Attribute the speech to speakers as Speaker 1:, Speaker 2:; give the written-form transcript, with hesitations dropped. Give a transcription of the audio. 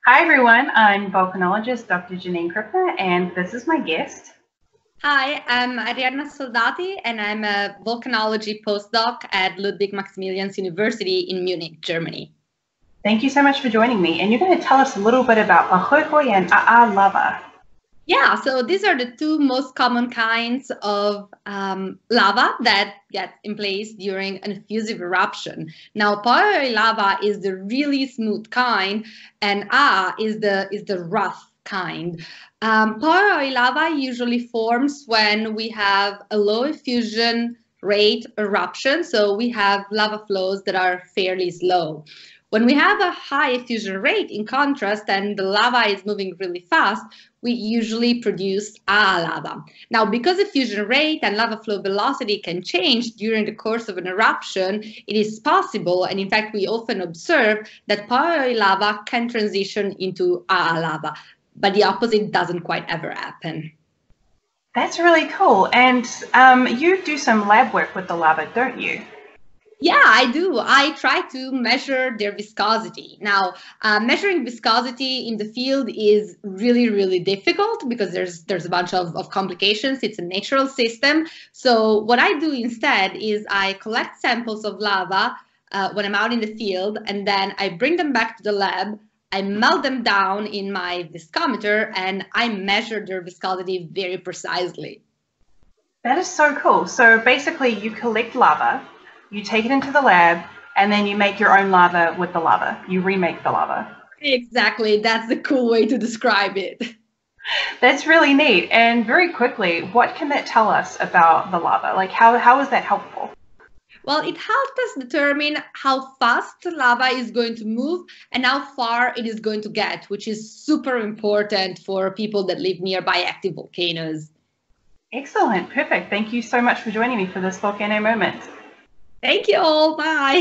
Speaker 1: Hi everyone, I'm volcanologist Dr. Janine Krippner, and this is my guest.
Speaker 2: Hi, I'm Arianna Soldati, and I'm a volcanology postdoc at Ludwig Maximilians University in Munich, Germany.
Speaker 1: Thank you so much for joining me, and you're going to tell us a little bit about Pahoehoe and ʻaʻā lava.
Speaker 2: Yeah, so these are the two most common kinds of lava that get in place during an effusive eruption. Now, Pahoehoe lava is the really smooth kind, and ʻaʻā is the rough kind. Pahoehoe lava usually forms when we have a low effusion rate eruption, so we have lava flows that are fairly slow. When we have a high effusion rate, in contrast, and the lava is moving really fast, we usually produce ʻaʻā lava. Now, because effusion rate and lava flow velocity can change during the course of an eruption, it is possible, and in fact, we often observe that Pahoehoe lava can transition into ʻaʻā lava, but the opposite doesn't quite ever happen.
Speaker 1: That's really cool, and you do some lab work with the lava, don't you?
Speaker 2: Yeah, I do. I try to measure their viscosity. Now, measuring viscosity in the field is really, really difficult because there's a bunch of complications. It's a natural system. So what I do instead is I collect samples of lava when I'm out in the field, and then I bring them back to the lab. I melt them down in my viscometer, and I measure their viscosity very precisely.
Speaker 1: That is so cool. So basically, you collect lava, you take it into the lab, and then you make your own lava with the lava. You remake the lava.
Speaker 2: Exactly. That's the cool way to describe it.
Speaker 1: That's really neat. And very quickly, what can that tell us about the lava? Like, how is that helpful?
Speaker 2: Well, it helps us determine how fast the lava is going to move and how far it is going to get, which is super important for people that live nearby active volcanoes.
Speaker 1: Excellent. Perfect. Thank you so much for joining me for this volcano moment.
Speaker 2: Thank you all. Bye.